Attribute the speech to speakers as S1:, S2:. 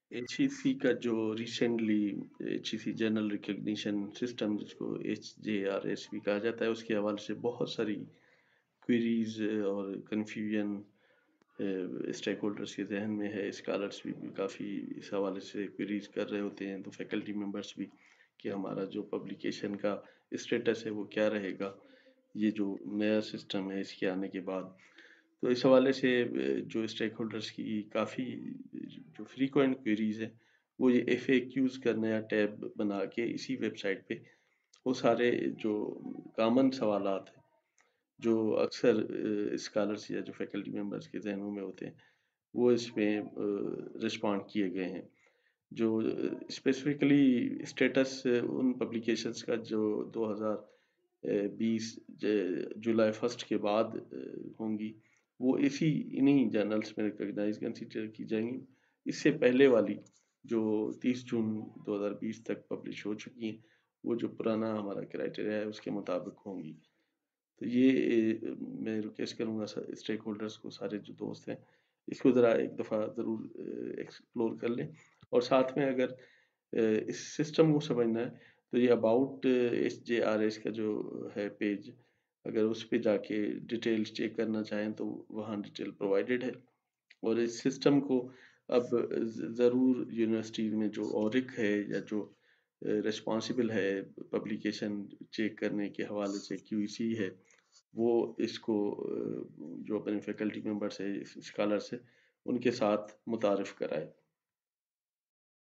S1: HEC کا جو recently HEC general recognition system جس کو HJRS بھی کہا جاتا ہے، اس کے حوالے سے بہت ساری کوئریز اور کنفیوژن اسٹیک ہولڈرس کے ذہن میں ہے. اسکالرس بھی کافی اس حوالے سے کوئریز کر رہے ہوتے ہیں، تو فیکلٹی ممبرس بھی کہ ہمارا جو پبلیکیشن کا اسٹیٹس ہے وہ کیا رہے گا یہ جو نیا سسٹم ہے اس کے آنے کے بعد. تو اس حوالے سے جو اسٹیک ہولڈرس کی کافی جو فریکوینٹ کوئریز ہیں وہ یہ FAQs کا نیا ٹیب بنا کے اسی ویب سائٹ پہ وہ سارے جو کامن سوالات ہیں جو اکثر اسکالرس یا جو فیکلٹی ممبرس کے ذہنوں میں ہوتے ہیں وہ اس میں رسپونڈ کیے گئے ہیں. جو اسپیسیفکلی اسٹیٹس ان پبلیکیشنز کا جو 2020 جولائی 1 کے بعد ہوں گی وہ انہی جرنلز میں ریکگنائز کنسیڈر کی جائیں گی. اس سے پہلے والی جو 30 جون 2020 تک پبلش ہو چکی ہیں وہ جو پرانا ہمارا کرائٹیریا ہے اس کے مطابق ہوں گی. تو یہ میں ریکویسٹ کروں گا اسٹیک ہولڈرز کو، سارے جو دوست ہیں اس کو ذرا ایک دفعہ ضرور ایکسپلور کر لیں. اور ساتھ میں اگر اس سسٹم کو سمجھنا ہے تو یہ اباؤٹ HJRS کا جو ہے پیج، اگر اس پہ جا کے ڈیٹیلز چیک کرنا چاہیں تو وہاں ڈیٹیل پرووائڈڈ ہے. اور اس سسٹم کو اب ضرور یونیورسٹی میں جو اورک ہے یا جو ریسپانسبل ہے پبلیکیشن چیک کرنے کے حوالے سے QEC ہے وہ اس کو جو اپنے فیکلٹی ممبرس ہے اسکالرس ہے ان کے ساتھ متعارف کرائے.